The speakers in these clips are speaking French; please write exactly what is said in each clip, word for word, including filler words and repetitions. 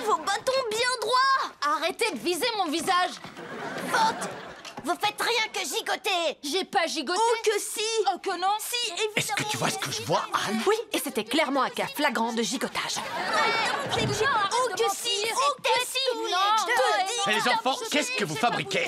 vos bâtons bien droits. Arrêtez de viser mon visage. Faute. Vous faites rien que gigoter. J'ai pas gigoté. Oh que si. Oh que non. Si, évidemment. Est-ce que tu vois ce que je vois, Anne? Oui, et c'était clairement un cas flagrant de gigotage. Oh que si. Oh que si. Non, Je te dis. Mais les enfants, qu'est-ce que vous fabriquez?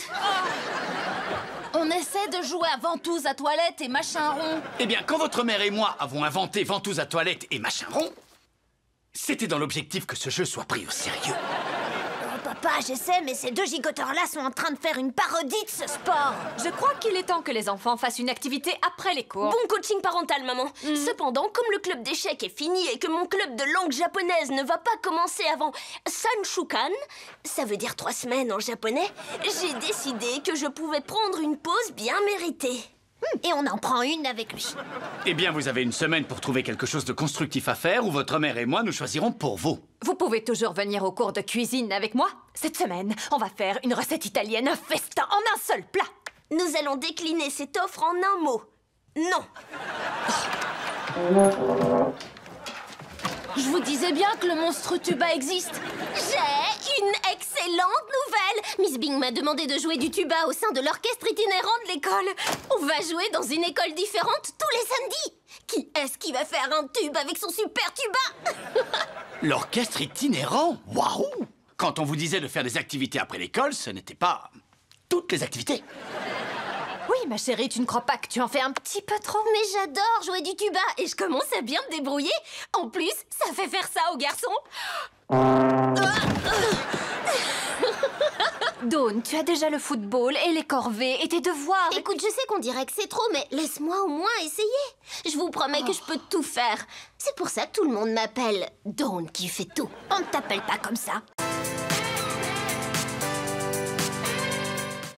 On essaie de jouer à ventouse à toilette et machin rond. Eh bien, quand votre mère et moi avons inventé ventouse à toilette et machin rond, c'était dans l'objectif que ce jeu soit pris au sérieux. Oh papa, je sais, mais ces deux gigoteurs-là sont en train de faire une parodie de ce sport. Je crois qu'il est temps que les enfants fassent une activité après les cours. Bon coaching parental, maman. Mm. Cependant, comme le club d'échecs est fini et que mon club de langue japonaise ne va pas commencer avant Sanshukan, ça veut dire trois semaines en japonais, j'ai décidé que je pouvais prendre une pause bien méritée. Et on en prend une avec lui. Eh bien, vous avez une semaine pour trouver quelque chose de constructif à faire ou votre mère et moi, nous choisirons pour vous. Vous pouvez toujours venir au cours de cuisine avec moi. Cette semaine, on va faire une recette italienne, un festin en un seul plat. Nous allons décliner cette offre en un mot. Non. Je vous disais bien que le monstre tuba existe. J'ai une excellente nouvelle. Miss Bing m'a demandé de jouer du tuba au sein de l'orchestre itinérant de l'école. On va jouer dans une école différente tous les samedis. Qui est-ce qui va faire un tube avec son super tuba? L'orchestre itinérant? Waouh! Quand on vous disait de faire des activités après l'école, ce n'était pas toutes les activités. Oui, ma chérie, tu ne crois pas que tu en fais un petit peu trop? Mais j'adore jouer du tuba et je commence à bien me débrouiller. En plus, ça fait faire ça aux garçons. Dawn, tu as déjà le football et les corvées et tes devoirs. Écoute, je sais qu'on dirait que c'est trop, mais laisse-moi au moins essayer. Je vous promets que je peux tout faire. C'est pour ça que tout le monde m'appelle Dawn qui fait tout. On ne t'appelle pas comme ça.